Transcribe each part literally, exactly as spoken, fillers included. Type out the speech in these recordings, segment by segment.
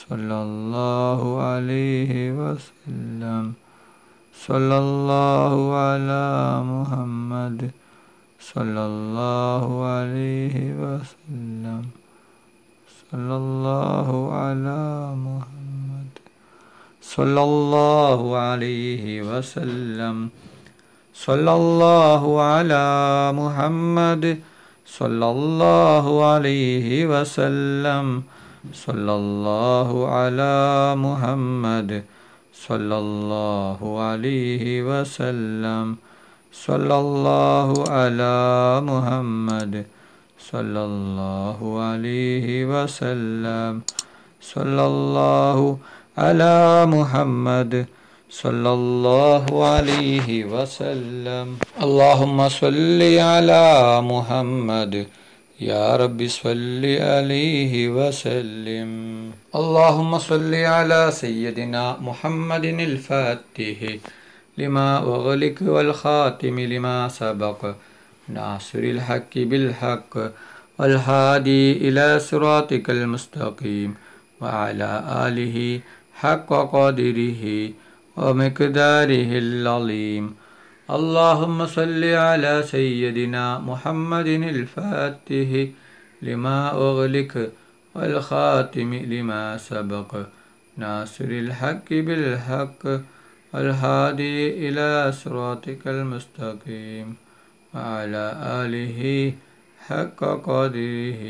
صلى الله عليه وسلم. صلى الله على محمد صلى الله عليه وسلم. صلى الله على محمد صلى الله عليه وسلم. صلى الله على محمد صلى الله عليه وسلم. صلى الله على محمد صلى الله عليه وسلم. صلى الله على محمد صلى الله عليه وسلم. صلى الله على محمد صلى الله عليه وسلم. اللهم صل على محمد يا رب صل عليه وسلم. اللهم صل على سيدنا محمد الفاتح لما أغلق والخاتم لما سبق ناصر الحق بالحق والهادي إلى صراطك المستقيم وعلى آله حق قدره ومقداره العظيم. اللهم صل على سيدنا محمد الفاتح لما أغلق والخاتم لما سبق ناصر الحق بالحق والهادي إلى صراطك المستقيم وعلى آله حق قدره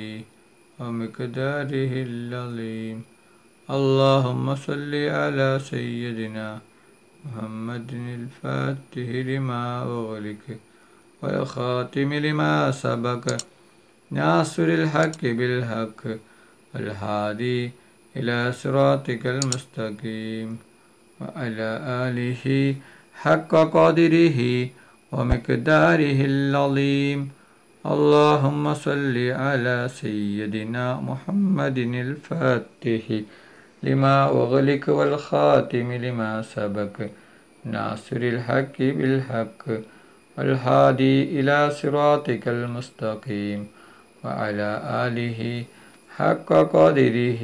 ومقداره العظيم. اللهم صل على سيدنا محمد الفاتح لما أغلق والخاتم لما سبق ناصر الحق بالحق والهادي إلى صراطك المستقيم وعلى آله حق قدره ومقداره العظيم. اللهم صل على سيدنا محمد الفاتح لما أغلق والخاتم لما سبق ناصر الحق بالحق والهادي إلى صراطك المستقيم وعلى آله حق قدره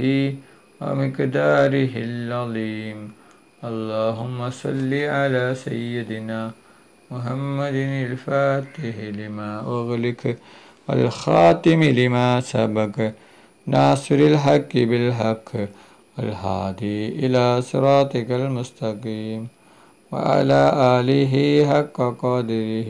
ومقداره العظيم. اللهم صل على سيدنا محمد الفاتح لما أغلق والخاتم لما سبق ناصر الحق بالحق والهادي إلى صراطك المستقيم وعلى آله حق قدره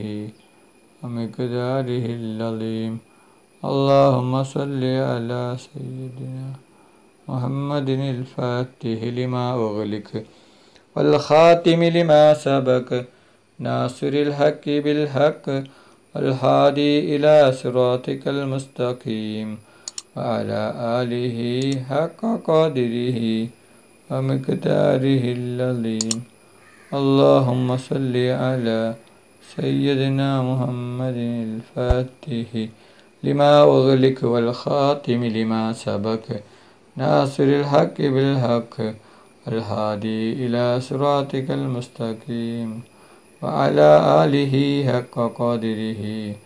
ومقداره العظيم. اللهم صل على سيدنا محمد الفاتح لما أغلق والخاتم لما سبق ناصر الحق بالحق والهادي إلى صراطك المستقيم وعلى آله حق قدره ومقداره العظيم. اللهم صل على سيدنا محمد الفاتح لما أغلق والخاتم لما سبق ناصر الحق بالحق والهادي إلى صراطك المستقيم وعلى آله حق قدره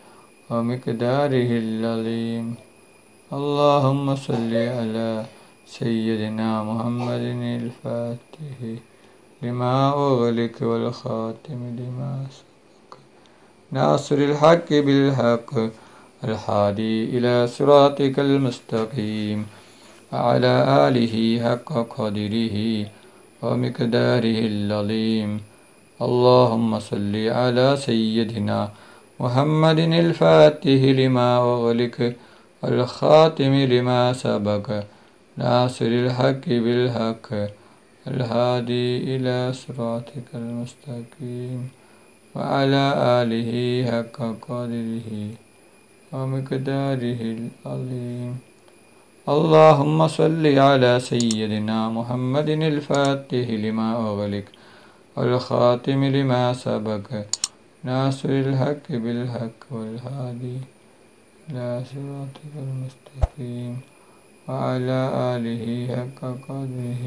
ومقداره العظيم. اللهم صل على سيدنا محمد الفاتح لما أغلق والخاتم لما سبق ناصر الحق بالحق الهادي إلى صراطك المستقيم وعلى آله حق قدره ومقداره العظيم. اللهم صل على سيدنا محمد الفاتح لما أغلق والخاتم لما سبق ناصر الحق بالحق الهادي إلى صراطك المستقيم وعلى آله حق قدره ومقداره العظيم. اللهم صل على سيدنا محمد الفاتح لما أغلق والخاتم لما سبق ناصر الحق بالحق والهادي إلى صراطك المستقيم وعلى آله حق قدره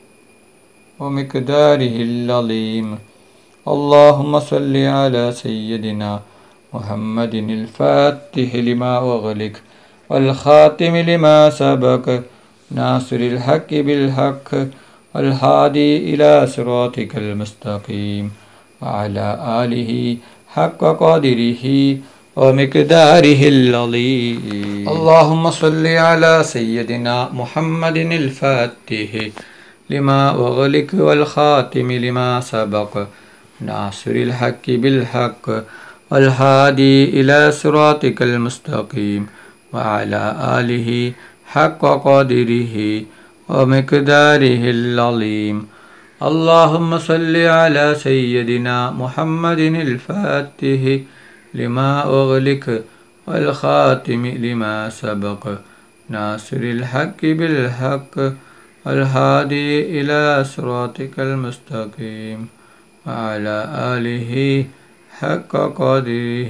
ومقداره العظيم. اللهم صل على سيدنا محمد الفاتح لما أغلق والخاتم لما سبق ناصر الحق بالحق والهادي إلى صراطك المستقيم وعلى آله حق قدره ومقداره العظيم. اللهم صل على سيدنا محمد الفاتح لما أغلق والخاتم لما سبق ناصر الحق بالحق والهادي إلى صراطك المستقيم وعلى آله حق قدره ومقداره العظيم. اللهم صل على سيدنا محمد الفاتح لما أغلق والخاتم لما سبق ناصر الحق بالحق والهادي إلى صراطك المستقيم وعلى آله حق قدره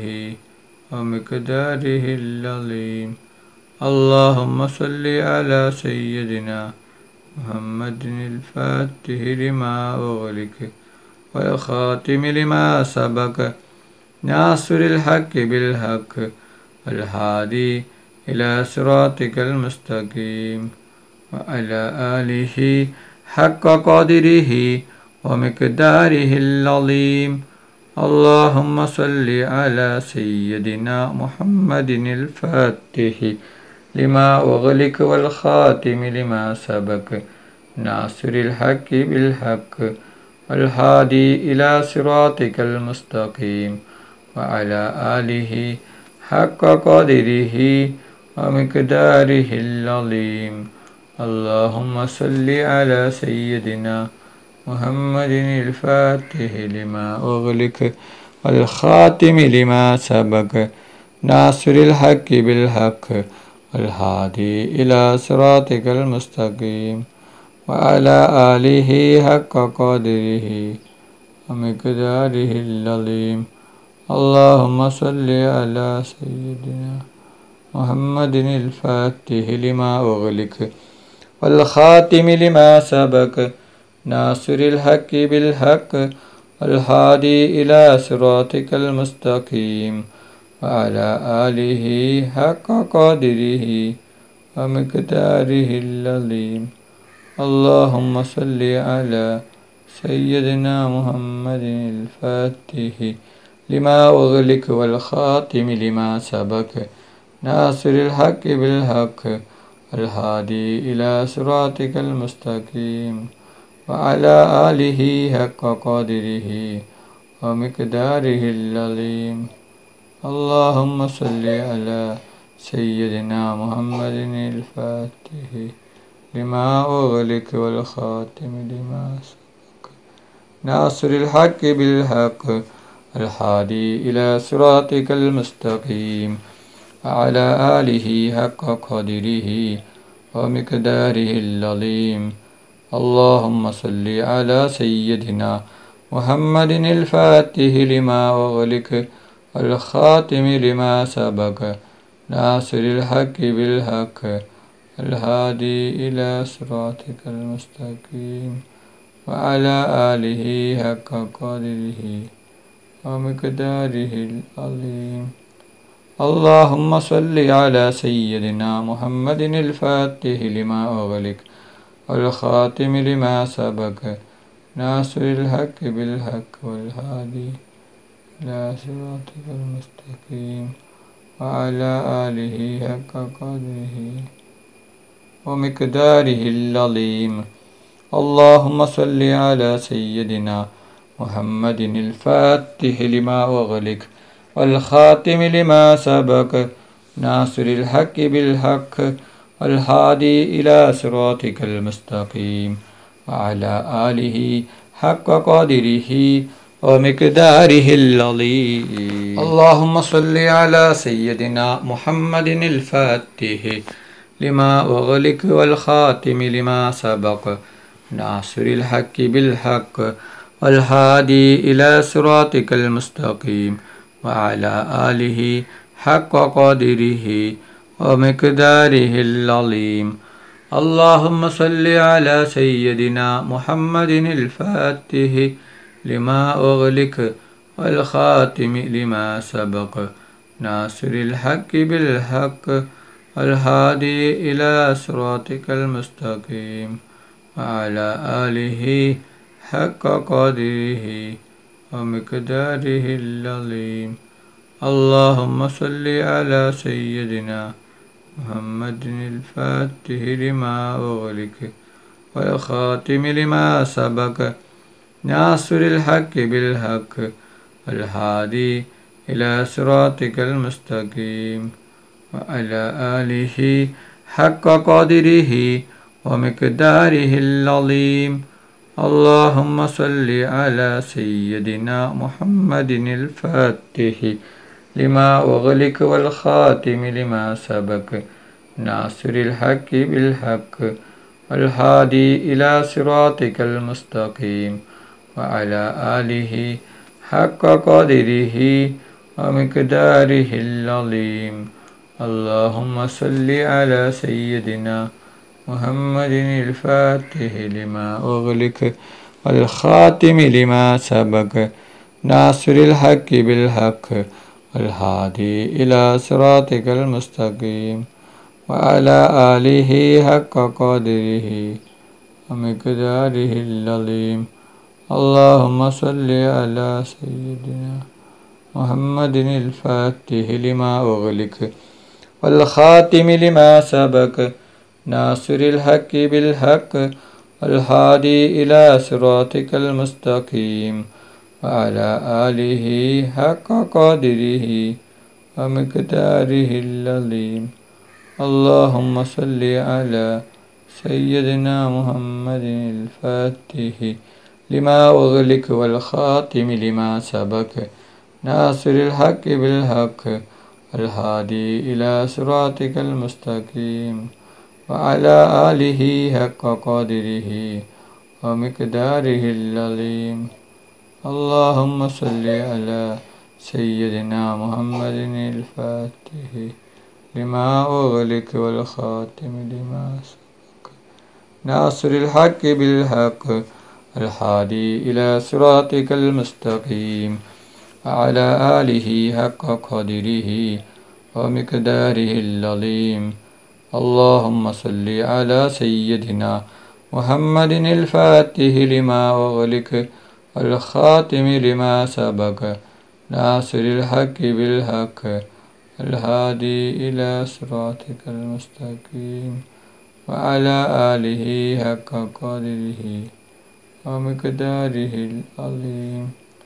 ومقداره العظيم. اللهم صل على سيدنا محمد الفاتح لما أغلق والخاتم لما سبق ناصر الحق بالحق والهادي إلى صراطك المستقيم وعلى آله حق قدره ومقداره العظيم. اللهم صل على سيدنا محمد الفاتح لما أغلق والخاتم لما سبق ناصر الحق بالحق والهادي إلى صراطك المستقيم وعلى آله حق قدره ومقداره العظيم. اللهم صل على سيدنا محمد الفاتح لما أغلق والخاتم لما سبق ناصر الحق بالحق والهادي إلى صراطك المستقيم وعلى آله حق قدره ومقداره العظيم. اللهم صل على سيدنا محمد الفاتح لما أغلق والخاتم لما سبق ناصر الحق بالحق والهادي إلى صراطك المستقيم وعلى آله حق قدره ومقداره العظيم. اللهم صل على سيدنا محمد الفاتح لما أغلق والخاتم لما سبق ناصر الحق بالحق والهادي إلى صراطك المستقيم وعلى آله حق قدره ومقداره العظيم. اللهم صل على سيدنا محمد الفاتح لما أغلق والخاتم لما سبق ناصر الحق بالحق الهادي إلى صراطك المستقيم وعلى آله حق قدره ومقداره العظيم. اللهم صل على سيدنا محمد الفاتح لما أغلق والخاتم لما سبق ناصر الحق بالحق الهادي إلى صراطك المستقيم وعلى آله حق قدره ومقداره العظيم. اللهم صل على سيدنا محمد الفاتح لما أغلق والخاتم لما سبق ناصر الحق بالحق والهادي إلى صراطك المستقيم وعلى آله حق قدره ومقداره العظيم. اللهم صل على سيدنا محمد الفاتح لما أغلق والخاتم لما سبق ناصر الحق بالحق والهادي إلى صراطك المستقيم وعلى آله حق قدره ومقداره العظيم. اللهم صل على سيدنا محمد الفاتح لما أغلق والخاتم لما سبق ناصر الحق بالحق والهادي إلى صراطك المستقيم وعلى آله حق قدره ومقداره العظيم. اللهم صل على سيدنا محمد الفاتح لما أغلق والخاتم لما سبق ناصر الحق بالحق الهادي إلى صراطك المستقيم وعلى آله حق قدره ومقداره العظيم. اللهم صل على سيدنا محمد الفاتح لما أغلق والخاتم لما سبق ناصر الحق بالحق والهادي إلى صراطك المستقيم وعلى آله حق قدره ومقداره العظيم. اللهم صل على سيدنا محمد الفاتح لما أغلق والخاتم لما سبق ناصر الحق بالحق والهادي إلى صراطك المستقيم وعلى آله حق قدره ومقداره العظيم. اللهم صل على سيدنا محمد الفاتح لما أغلق والخاتم لما سبق ناصر الحق بالحق والهادي إلى صراطك المستقيم وعلى آله حق قدره ومقداره العظيم. اللهم صل على سيدنا محمد الفاتح لما أغلق والخاتم لما سبق ناصر الحق بالحق والهادي إلى صراطك المستقيم وعلى آله حق قدره ومقداره العظيم. اللهم صل على سيدنا محمد الفاتح لما أغلق والخاتم لما سبق ناصر الحق بالحق والهادي إلى صراطك المستقيم وعلى آله حق قدره ومقداره العظيم. اللهم صل على سيدنا محمد الفاتح لما أغلق والخاتم لما سبق ناصر الحق بالحق الهادي إلى صراطك المستقيم وعلى آله حق قدره ومقداره العظيم. اللهم صل على سيدنا محمد الفاتح لما أغلق والخاتم لما سبق ناصر الحق بالحق الهادي إلى صراطك المستقيم وعلى آله حق قدره ومقداره العظيم.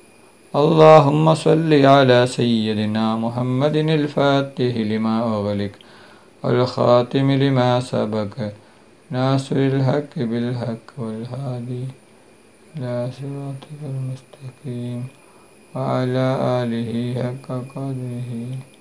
اللهم صل على سيدنا محمد الفاتح لما أغلق والخاتم لما سبق ناصر الحق بالحق والهادي إلى صراطك المستقيم وعلى آله حق قدره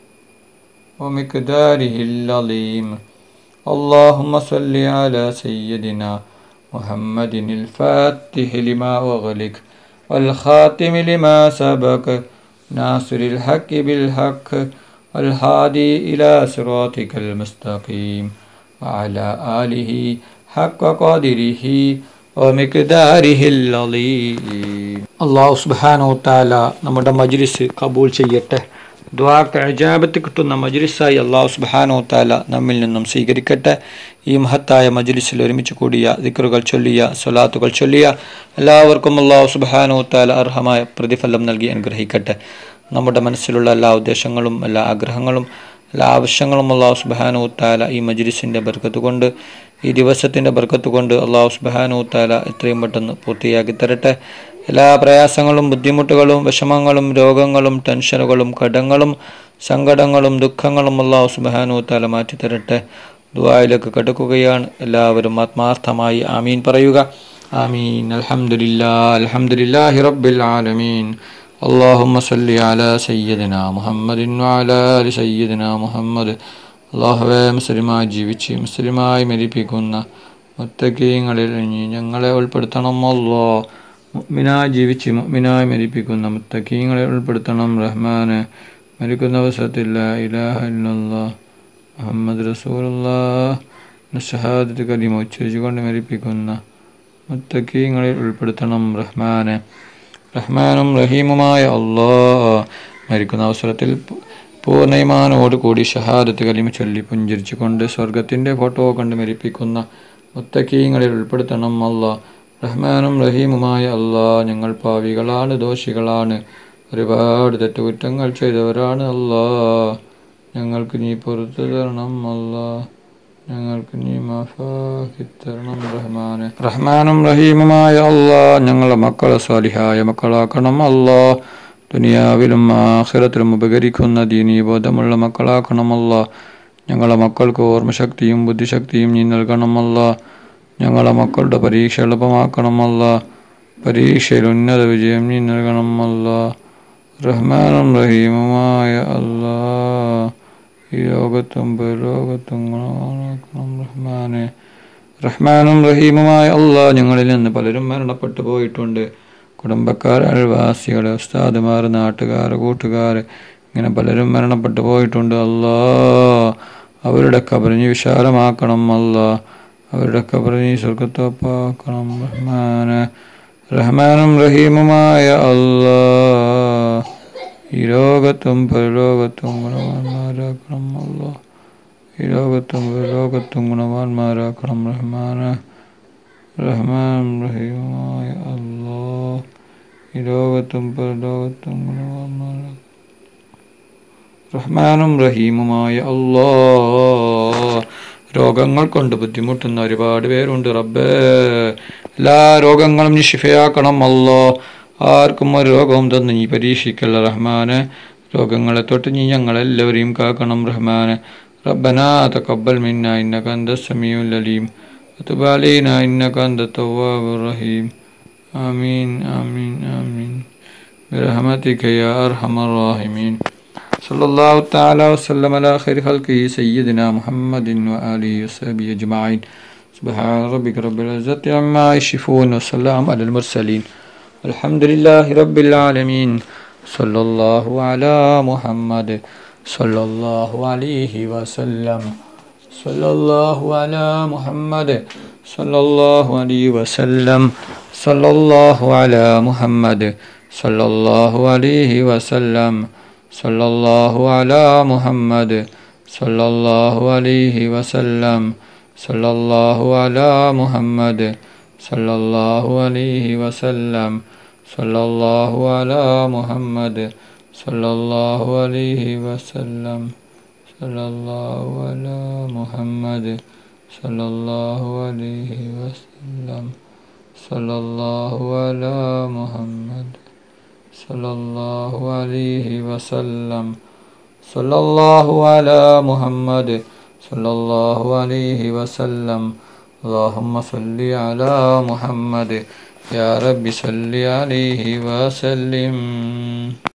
ومقداره العظيم. اللهم صل على سيدنا محمد الفاتح لما أغلق والخاتم لما سبق ناصر الحق بالحق والهادي إلى صراطك المستقيم وعلى آله حق قدره ومقداره العظيم. അല്ലാഹു സുബ്ഹാനഹു തആല നമ്മുടെ മജ്ലിസ് കബൂൽ ചെയ്യട്ടെ. ദുആക്ക് ഇജാബത്ത് കിട്ടുന്ന മജ്ലിസായി അല്ലാഹു സുബ്ഹാനഹു തആല നമ്മിൽ നിന്നും സ്വീകരിക്കട്ടെ. ഈ മഹത്തായ മജ്ലിസിൽ ഒരുമിച്ച് കൂടിയ ദിക്റുകൾ ചൊല്ലിയ സ്വലാത്തുകൾ ചൊല്ലിയ എല്ലാവർക്കും അല്ലാഹു സുബ്ഹാനഹു തആല അർഹമായ പ്രതിഫലം നൽകി അനുഗ്രഹിക്കട്ടെ. നമ്മുടെ മനസ്സിലുള്ള എല്ലാ ഉദ്ദേശങ്ങളും എല്ലാ ആഗ്രഹങ്ങളും എല്ലാ ആവശ്യങ്ങളും അല്ലാഹു സുബ്ഹാനഹു തആല ഈ മജ്ലിസിൻ്റെ ബർക്കത്ത് കൊണ്ട് ഈ ദിവസത്തിൻ്റെ ബർക്കത്ത് കൊണ്ട് അല്ലാഹു സുബ്ഹാനഹു തആല എത്രയും പെട്ടെന്ന് പൂർത്തിയാക്കി തരട്ടെ. എല്ലാ പ്രയാസങ്ങളും ബുദ്ധിമുട്ടുകളും വിഷമങ്ങളും രോഗങ്ങളും ടെൻഷനുകളും കടങ്ങളും സങ്കടങ്ങളും ദുഃഖങ്ങളും അല്ലാഹു സുബ്ഹാനഹു തആല മാറ്റി തരട്ടെ. ദുആയിലേക്ക് കടക്കുകയാണ്. എല്ലാവരും ആത്മാർത്ഥമായി ആമീൻ പറയുക. ആമീൻ. അൽഹംദുലില്ലാഹ് അൽഹംദുലില്ലാഹി റബ്ബിൽ ആലമീൻ. اللهم صل على سيدنا محمد وعلى آل سيدنا محمد. അല്ലാഹുവേ, മുസ്ലിമായി ജീവിച്ച് മുസ്ലിമായി മരിപ്പിക്കുന്ന മുത്തഖീങ്ങളിൽ ഞങ്ങളെ ഉൾപ്പെടുത്തണം. അല്ലാഹ്, മുഅ്മിനായി ജീവിച്ച് മുഅ്മിനായി മരിപ്പിക്കുന്ന മുത്തഖീങ്ങളെ ഉൾപ്പെടുത്തണം. റഹ്മാനെ, മരിക്കുന്ന അവസരത്തിൽ ലാ ഇലാഹ ഇല്ലല്ലാഹ് മുഹമ്മദ് റസൂലുള്ളാഹ് ഷഹാദത്ത് കലിമ ഉച്ചരിച്ചുകൊണ്ട് മരിപ്പിക്കുന്ന മുത്തഖീങ്ങളിൽ ഉൾപ്പെടുത്തണം. റഹ്മാനെ, റഹ്മാനും റഹീമുമായ അല്ലാഹ്, മരിക്കുന്ന അവസരത്തിൽ പൂർണ്ണയിമാനോട് കൂടി ഷഹാദത്ത് കലിമ ചൊല്ലി പുഞ്ചിരിച്ചുകൊണ്ട് സ്വർഗത്തിൻ്റെ ഫോട്ടോ കണ്ട് മരിപ്പിക്കുന്ന മുത്തക്കീങ്ങളിൽ ഉൾപ്പെടുത്തണം അല്ലാ. റഹ്മാനും റഹീമുമായ അല്ലാ, ഞങ്ങൾ പാവികളാണ്, ദോഷികളാണ്, ഒരുപാട് തെറ്റുകുറ്റങ്ങൾ ചെയ്തവരാണ് അല്ലാ. ഞങ്ങൾക്ക് നീ പുറത്തു തരണം അല്ലാ, ഞങ്ങൾക്ക് നീ മാഫാക്കി തരണം റഹ്മാനെ. റഹ്മാനും റഹീമുമായ അല്ലാ, ഞങ്ങളെ മക്കളെ സ്വാലിഹായ മക്കളാക്കണം അല്ലാ. ദുനിയാവിലും ആഖിറത്തിലും ഉപകരിക്കുന്ന ദീനീബോധമുള്ള മക്കളാക്കണമല്ല. ഞങ്ങളെ മക്കൾക്ക് ഓർമ്മശക്തിയും ബുദ്ധിശക്തിയും നീ നൽകണമല്ല. ഞങ്ങളെ മക്കളുടെ പരീക്ഷ എളുപ്പമാക്കണമല്ല. പരീക്ഷയിൽ ഉന്നത വിജയം നീ നൽകണമല്ല. റഹ്മാനും റഹീമുമായ അല്ലാ, ഈ ലോകത്തും പരലോകത്തും ഗുണമാക്കണം റഹ്മാനെ. റഹ്മാനും റഹീമുമായ അല്ലാ, ഞങ്ങളിൽ നിന്ന് പലരും മരണപ്പെട്ടു പോയിട്ടുണ്ട്. കുടുംബക്കാർ, അയൽവാസികൾ, ഉസ്താദുമാർ, നാട്ടുകാർ, കൂട്ടുകാർ, ഇങ്ങനെ പലരും മരണപ്പെട്ടു പോയിട്ടുണ്ട് അല്ലാ. അവരുടെ ഖബറിനെ വിശാലമാക്കണം അല്ലാ. അവരുടെ ഖബറിനെ സ്വർഗ്ഗത്തോപ്പാക്കണം റഹ്മാനെ. റഹ്മാനും റഹീമുമായ അല്ലാ, ഈ ലോകത്തും പരലോകത്തും ഗുണവാന്മാരാക്കണം അല്ലാ. ഈ ലോകത്തും പരലോകത്തും ഗുണവാന്മാരാക്കണം റഹ്മാനെ. റഹ്മാനും റഹീമുമായ അല്ലാ, ഈ ലോകത്തും പരലോകത്തും ഗുണവാന്മാരാക്കണം. റഹ്മാനും റഹീമുമായ അല്ലാ, രോഗങ്ങൾ കൊണ്ട് ബുദ്ധിമുട്ടുന്ന ഒരുപാട് പേരുണ്ട് റബ്ബേ. എല്ലാ രോഗങ്ങളും നീ ശിഫയാക്കണം അല്ലാ. ആർക്കും ഒരു രോഗവും തന്ന് നീ പരീക്ഷിക്കല്ല റഹ്മാനെ. രോഗങ്ങളെ തൊട്ട് നീ ഞങ്ങളെല്ലാവരെയും കാക്കണം റഹ്മാനെ. റബ്ബനാ തഖബ്ബൽ മിന്നാ ഇന്നക അന്തസ് സമീഉൽ അലീം വതുബ് അലൈനാ ഇന്നക അന്തത് തവ്വാബുർ റഹീം. ആമീൻ ആമീൻ ആമീൻ ബിറഹ്മതിക യാ അർഹമർ റഹീമീൻ. സല്ലല്ലാഹു തആല വസല്ലമ അലാ ഖൈരി ഖൽഖിഹി സയ്യിദിനാ മുഹമ്മദിൻ വആലിഹി വസഹ്ബിഹി അജ്മഈൻ. സുബ്ഹാന റബ്ബിക റബ്ബിൽ ഇസ്സത്തി അമ്മാ യസിഫൂൻ വസ്സലാമു അലൽ മുർസലീൻ വൽഹംദുലില്ലാഹി റബ്ബിൽ ആലമീൻ. സല്ലല്ലാഹു അലാ മുഹമ്മദ് സല്ലല്ലാഹു അലൈഹി വസല്ലം. സല്ലല്ലാഹു അലാ മുഹമ്മദ് സല്ലല്ലാഹു അലൈഹി വസല്ലം. സല്ലല്ലാഹു അലാ മുഹമ്മദ് സല്ലല്ലാഹു അലൈഹി വസല്ലം. സല്ലല്ലാഹു അലാ മുഹമ്മദ് സല്ലല്ലാഹു അലൈഹി വസല്ലം. സല്ലല്ലാഹു അലാ മുഹമ്മദ് സല്ലല്ലാഹു അലൈഹി വസല്ലം. സല്ലല്ലാഹു അലാ മുഹമ്മദ് സല്ലല്ലാഹു അലൈഹി വസല്ലം. സല്ലല്ലാഹു അലാ മുഹമ്മദ് സല്ലല്ലാഹു അലൈഹി വസല്ലം. സല്ലല്ലാഹു അലാ മുഹമ്മദ് സല്ലല്ലാഹു അലൈഹി വസല്ലം. സല്ലല്ലാഹു അലാ മുഹമ്മദ് സല്ലല്ലാഹു അലൈഹി വസല്ലം. اللهم صل على محمد يا رب صل عليه وسلم.